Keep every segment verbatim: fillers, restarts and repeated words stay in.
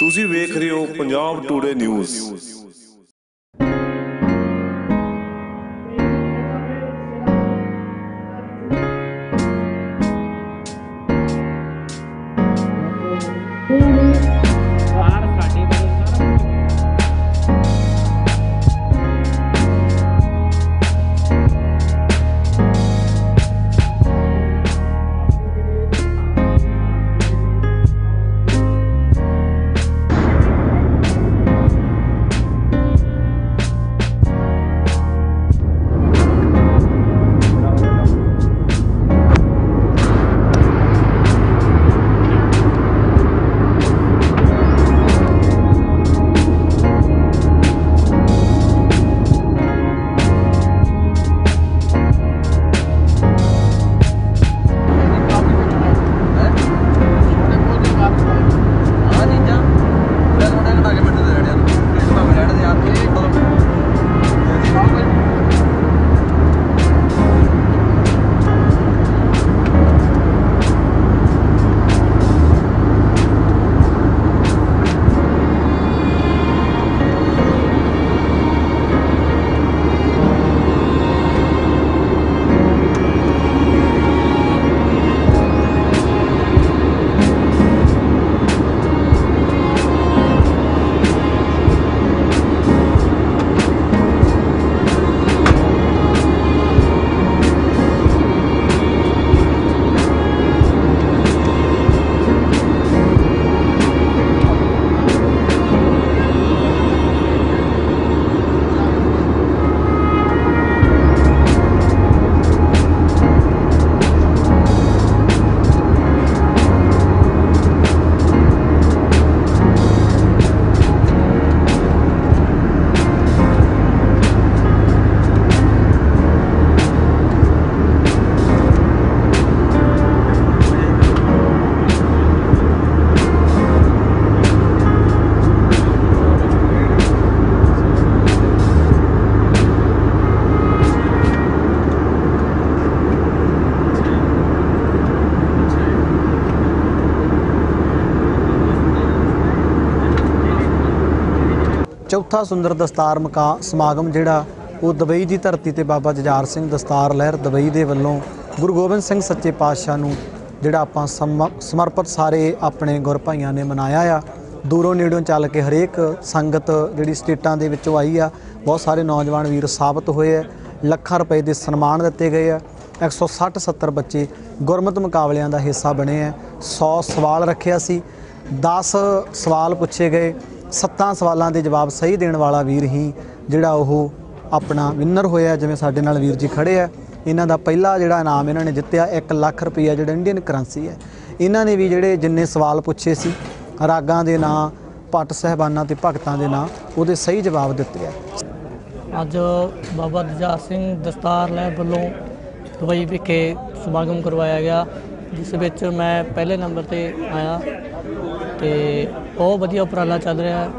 ਤੁਸੀਂ ਵੇਖ ਰਹੇ ਹੋ ਪੰਜਾਬ ਟੂਡੇ ਨਿਊਜ਼। चौथा सुंदर दस्तार मका समागम जिहड़ा वो दुबई की धरती ते बाबा जुझार सिंह दस्तार लहर दुबई दे वल्लों गुरु गोबिंद सिंह सच्चे पातशाह नूं जिहड़ा आपां समर्पित सारे अपने गुर भाइयों ने मनाया आ। दूरों नेड़ों चल के हरेक संगत जिहड़ी स्टेटां दे विचों आई आ, बहुत सारे नौजवान वीर साबित होए। ਲੱਖਾਂ रुपए के सन्मान दिते गए हैं। एक सौ सठ सत्तर बच्चे गुरमत मुकाबलियां का हिस्सा बने हैं। सौ सवाल रखे सी, दस सवाल पूछे गए, सत्तां सवालों के जवाब सही देने वाला वीर ही जिहड़ा ओह अपना विनर होया। जिवें साडे नाल वीर जी खड़े है, इन्हां दा पहला जिहड़ा इनाम इन्हां ने जित्तिया एक लाख रुपया जिहड़ा इंडियन करंसी है। इन्हां ने भी जिहड़े जिन्ने सवाल पूछे सी रागां दे नां, भट्ट साहिबानां ते भगतां दे नां, उहदे सही जवाब दित्ते है। अज बाबा जुझार सिंह दस्तार लहर वालों दुबई विखे समागम करवाया गया, जिस विच मैं पहले नंबर ते आया ते बहुत वधिया उपराला चल रहा है।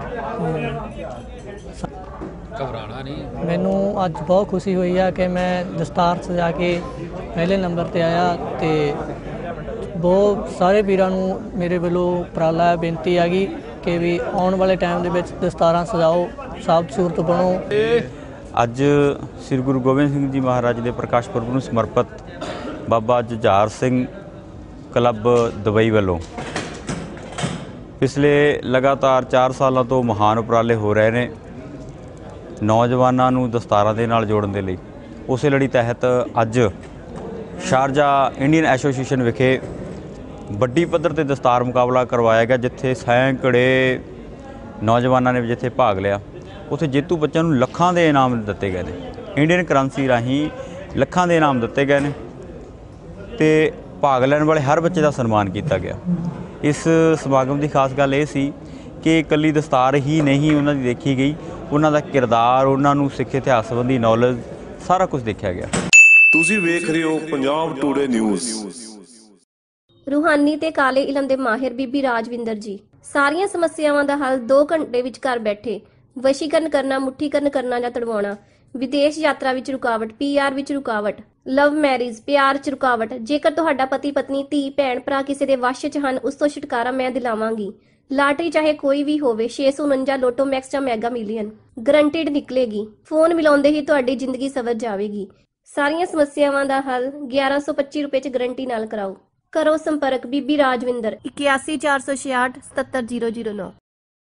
घबराना नहीं, मैनू अज बहुत खुशी हुई है कि मैं दस्तार सजा के पहले नंबर ते आया ते बहुत सारे वीरां नू मेरे वालों उपराला बेनती हैगी कि भी आने वाले टाइम दे विच दस्तारां सजाओ, साबित सूरत बनो। अज श्री गुरु गोबिंद सिंह जी महाराज के प्रकाश पुरब नूं समर्पित बाबा जुझार सिंह क्लब दुबई वालों पिछले लगातार चार सालों तो महान उपराले हो रहे हैं नौजवानों नूं दस्तारां दे नाल जोड़न दे लई। उस लड़ी तहत अज शारजा इंडियन एसोसीएशन विखे वड्डी पद्धर ते दस्तार मुकाबला करवाया गया, जिथे सैकड़े नौजवानों ने जिथे भाग लिया। उत्थे जेतू बच्चों नूं लखां दे इनाम दिते गए हैं। इंडियन करंसी राही लखां दे इनाम दिते गए हैं ते भाग लैण वाले हर बच्चे का सन्मान किया गया। इस समागम की खास गल ये सी कि इकल्ली दस्तार ही नहीं उन्हां दी देखी गई, उन्हां दा किरदार, उन्हां नूं सिख इतिहास संबंधी नॉलेज सारा कुछ देखा गया। ਤੁਸੀਂ ਵੇਖ ਰਹੇ ਹੋ ਪੰਜਾਬ ਟੂਡੇ ਨਿਊਜ਼। रूहानी ते काले इलम दे माहिर बीबी राजविंदर जी सारियां समस्यावां दा हल दो घंटे विच घर बैठे। वशीकरण करना, मुठीकरण करना जां तड़वाउणा, विदेश यात्रा विच रुकावट, पीआर विच रुकावट, लव मैरिज प्यार च रुकावट। जेकर तुहाडा पति पत्नी धी भैन भरा किसी दे वश च हन, उस तो छुटकारा मैं दिलावांगी। ਲਾਟਰੀ ਚਾਹੇ ਕੋਈ ਵੀ ਹੋਵੇ ਛੇ ਸੌ ਉਨੰਜਾ ਲੋਟੋ ਮੈਕਸ ਜਾਂ ਮੈਗਾ ਮਿਲੀਅਨ ਗਰੰਟਿਡ ਨਿਕਲੇਗੀ। ਫੋਨ ਮਿਲਾਉਂਦੇ ਹੀ ਤੁਹਾਡੀ ਜ਼ਿੰਦਗੀ ਸਵਰ ਜਾਵੇਗੀ। ਸਾਰੀਆਂ ਸਮੱਸਿਆਵਾਂ ਦਾ ਹੱਲ ਗਿਆਰਾਂ ਸੌ ਪੱਚੀ ਰੁਪਏ ਚ ਗਰੰਟੀ ਨਾਲ ਕਰਾਓ। ਕਰੋ ਸੰਪਰਕ ਬੀਬੀ ਰਾਜਵਿੰਦਰ ਇਕਿਆਸੀ ਚਾਰ ਸੌ ਛਿਆਹਠ ਸਤੱਤਰ ਜ਼ੀਰੋ ਜ਼ੀਰੋ ਨੌ।